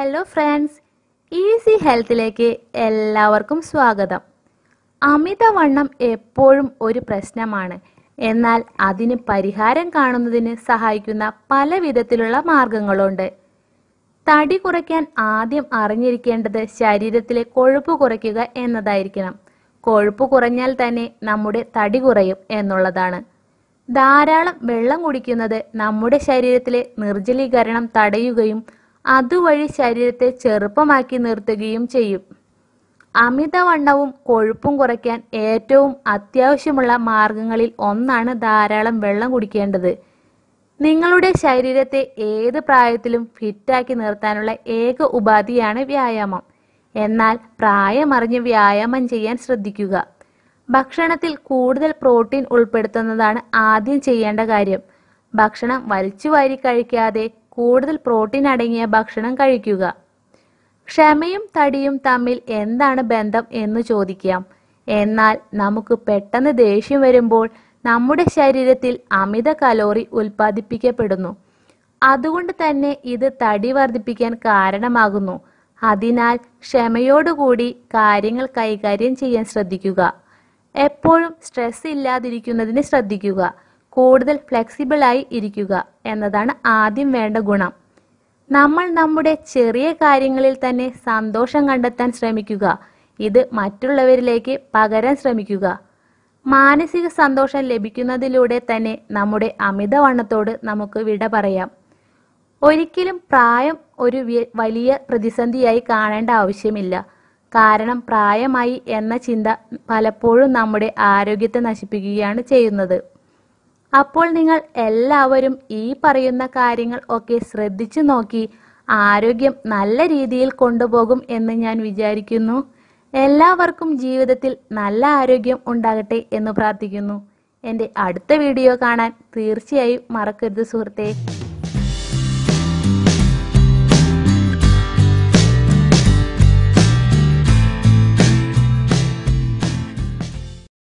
Hello friends, easy ഹെൽത്തിലേക്ക് എല്ലാവർക്കും സ്വാഗതം. അമിതവണ്ണം എപ്പോഴും ഒരു പ്രശ്നമാണ്. എന്നാൽ അതിന് പരിഹാരം കാണുന്നതിന് സഹായിക്കുന്ന പല വിധത്തിലുള്ള മാർഗങ്ങളുണ്ട്. തടി കുറയ്ക്കാൻ ആദ്യം അറിഞ്ഞിരിക്കേണ്ടത് ശരീരത്തിലെ കൊഴുപ്പ് കുറയ്ക്കുക എന്നതായിരിക്കണം. കൊഴുപ്പ് കുറഞ്ഞാൽ തന്നെ നമ്മുടെ തടി കുറയും എന്നുള്ളതാണ്. ധാരാളം വെള്ളം കുടിക്കുന്നത് നമ്മുടെ ശരീരത്തിലെ നിർജ്ജലീകരണം തടയുകയും അതുവഴി ശരീരത്തെ ചെറുപ്പമാക്കി നിർത്തുകയും ചെയ്യും. അമിതവണ്ണവും കൊഴുപ്പും കുറയ്ക്കാൻ ഏറ്റവും അത്യാവശ്യമുള്ള മാർഗങ്ങളിൽ ഒന്നാണ് ധാരാളം വെള്ളം കുടിക്കേണ്ടത്. നിങ്ങളുടെ ശരീരത്തെ ഏത് പ്രായത്തിലും ഫിറ്റാക്കി നിർത്താനുള്ള ഏക ഉപാധിയാണ് വ്യായാമം. എന്നാൽ പ്രായമറിഞ്ഞ് വ്യായാമം ചെയ്യാൻ ശ്രദ്ധിക്കുക. ഭക്ഷണത്തിൽ കൂടുതൽ പ്രോട്ടീൻ ഉൾപ്പെടുത്തുന്നതാണ് ആദ്യം ചെയ്യേണ്ട കാര്യം. ഭക്ഷണം വലിച്ചുവാരി കഴിക്കാതെ കൂടുതൽ പ്രോട്ടീൻ അടങ്ങിയ ഭക്ഷണം കഴിക്കുക. ക്ഷമയും തടിയും തമ്മിൽ എന്താണ് ബന്ധം എന്ന് ചോദിക്കാം. എന്നാൽ നമുക്ക് പെട്ടെന്ന് ദേഷ്യം വരുമ്പോൾ നമ്മുടെ ശരീരത്തിൽ അമിത കലോറി ഉൽപ്പാദിപ്പിക്കപ്പെടുന്നു. അതുകൊണ്ട് തന്നെ ഇത് തടി വർദ്ധിപ്പിക്കാൻ കാരണമാകുന്നു. അതിനാൽ ക്ഷമയോടുകൂടി കാര്യങ്ങൾ കൈകാര്യം ചെയ്യാൻ ശ്രദ്ധിക്കുക. എപ്പോഴും സ്ട്രെസ് ഇല്ലാതിരിക്കുന്നതിന് ശ്രദ്ധിക്കുക. കൂടുതൽ ഫ്ലെക്സിബിളായി ഇരിക്കുക എന്നതാണ് ആദ്യം വേണ്ട ഗുണം. നമ്മൾ നമ്മുടെ ചെറിയ കാര്യങ്ങളിൽ തന്നെ സന്തോഷം കണ്ടെത്താൻ ശ്രമിക്കുക. ഇത് മറ്റുള്ളവരിലേക്ക് പകരാൻ ശ്രമിക്കുക. മാനസിക സന്തോഷം ലഭിക്കുന്നതിലൂടെ തന്നെ നമ്മുടെ അമിതവണ്ണത്തോട് നമുക്ക് വിട പറയാം. ഒരിക്കലും പ്രായം ഒരു വലിയ പ്രതിസന്ധിയായി കാണേണ്ട ആവശ്യമില്ല. കാരണം പ്രായമായി എന്ന ചിന്ത പലപ്പോഴും നമ്മുടെ ആരോഗ്യത്തെ നശിപ്പിക്കുകയാണ് ചെയ്യുന്നത്. അപ്പോൾ നിങ്ങൾ എല്ലാവരും ഈ പറയുന്ന കാര്യങ്ങൾ ഒക്കെ ശ്രദ്ധിച്ചു നോക്കി ആരോഗ്യം നല്ല രീതിയിൽ കൊണ്ടുപോകും എന്ന് ഞാൻ വിചാരിക്കുന്നു. എല്ലാവർക്കും ജീവിതത്തിൽ നല്ല ആരോഗ്യം ഉണ്ടാകട്ടെ എന്ന് പ്രാർത്ഥിക്കുന്നു. എൻ്റെ അടുത്ത വീഡിയോ കാണാൻ തീർച്ചയായും മറക്കരുത് സുഹൃത്തേ.